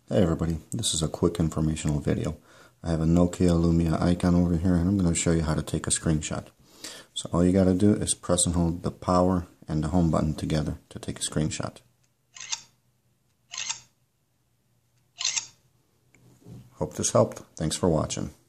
Hey everybody, this is a quick informational video. I have a Nokia Lumia Icon over here and I'm going to show you how to take a screenshot. So all you got to do is press and hold the power and the home button together to take a screenshot. Hope this helped. Thanks for watching.